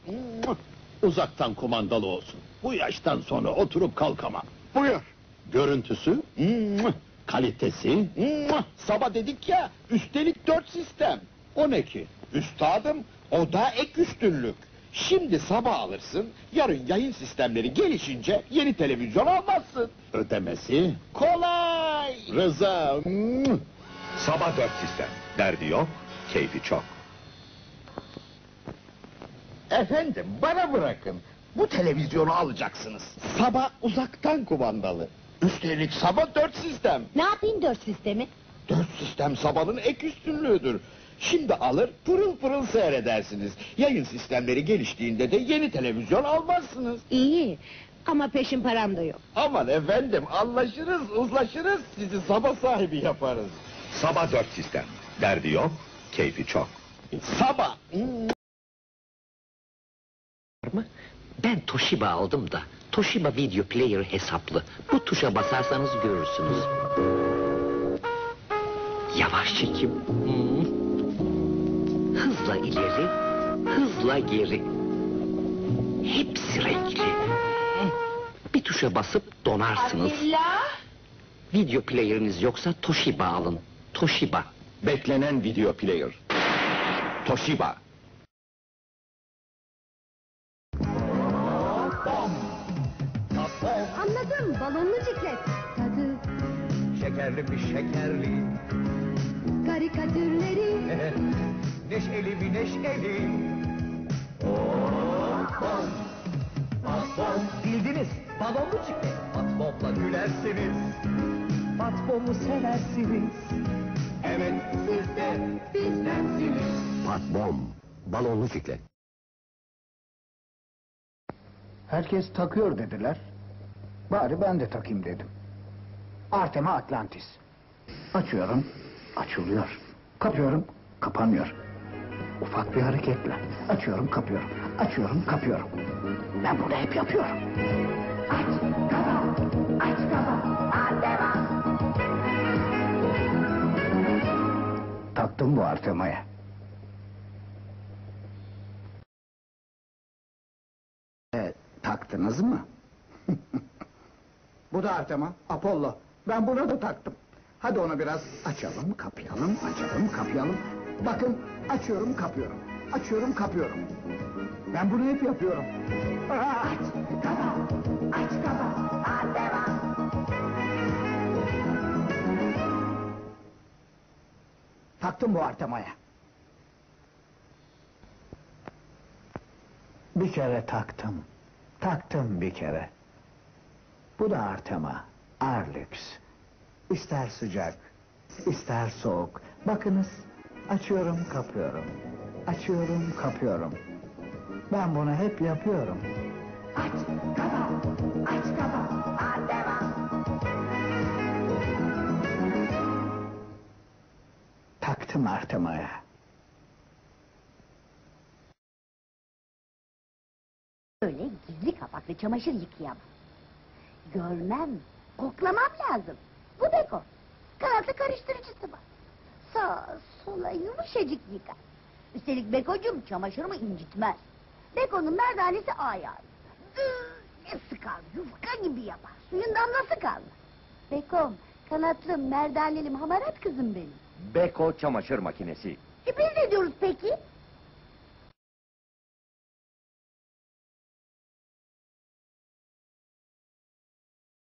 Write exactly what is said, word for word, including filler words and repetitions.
Uzaktan kumandalı olsun. Bu yaştan sonra oturup kalkamam. Buyur. Görüntüsü, kalitesi, sabah dedik ya, üstelik dört sistem. O ne ki? Üstadım, o da ek üstünlük. Şimdi sabah alırsın, yarın yayın sistemleri gelişince yeni televizyon almazsın. Ödemesi, Kolay! Rıza, Sabah dört sistem. Derdi yok, keyfi çok. Efendim, bana bırakın. Bu televizyonu alacaksınız. Sabah uzaktan kumandalı. Üstelik sabah dört sistem. Ne yapayım dört sistemi? Dört sistem sabahın ek üstünlüğüdür. Şimdi alır, pırıl pırıl seyredersiniz. Yayın sistemleri geliştiğinde de yeni televizyon almazsınız. İyi ama peşin param da yok. Aman efendim, anlaşırız, uzlaşırız, sizi sabah sahibi yaparız. Sabah dört sistem. Derdi yok, keyfi çok. Sabah! mı? Ben Toshiba aldım da Toshiba Video Player hesaplı. Bu tuşa basarsanız görürsünüz. Yavaş çekim. Hmm. Hızla ileri, hızla geri. Hepsi renkli. Hmm. Bir tuşa basıp donarsınız. Video player'iniz yoksa Toshiba alın. Toshiba. Beklenen video player. Toshiba. Anladım, balonlu ciklet. Tadı, Şekerli mi şekerli, karikatürleri. neşeli mi neşeli. Bom, bom, bildiniz, balonlu çıktı. Patbomla gülersiniz, patbomu seversiniz. Evet, siz de bizdensiniz. Patbom. Balonlu ciklet. Herkes takıyor dediler. Bari ben de takayım dedim. Artema Atlantis. Açıyorum, açılıyor. Kapıyorum, kapanmıyor. Ufak bir hareketle. Açıyorum, kapıyorum. Açıyorum, kapıyorum. Ben bunu hep yapıyorum. Aç kapa, aç kapa, Artema. Taktım bu Artema'ya. E, taktınız mı? Bu da Artema, Apollo. Ben buna da taktım. Hadi onu biraz açalım, kapayalım, açalım, kapayalım. Bakın, açıyorum, kapıyorum. Açıyorum, kapıyorum. Ben bunu hep yapıyorum. Aç kapa, aç kapa, Artema. Taktım bu Artema'ya. Bir kere taktım. Taktım bir kere. Bu da Artema, Arlux. İster sıcak, ister soğuk. Bakınız, açıyorum, kapıyorum. Açıyorum, kapıyorum. Ben bunu hep yapıyorum. Aç kapa, aç kapa, Artema. Taktım Artema'ya. Öyle gizli kapaklı çamaşır yıkayamam. Görmem, koklamam lazım. Bu Beko. Kanatlı karıştırıcısı var. Sağa sola yumuşacık yıkar. Üstelik Beko'cum çamaşırımı incitmez. Beko'nun merdanesi ayağı. Böyle sıkar, yufka gibi yapar. Suyun damlası kalmaz. Beko'm, kanatlım, merdanlelim, hamarat kızım benim. Beko çamaşır makinesi. E biz ne diyoruz peki?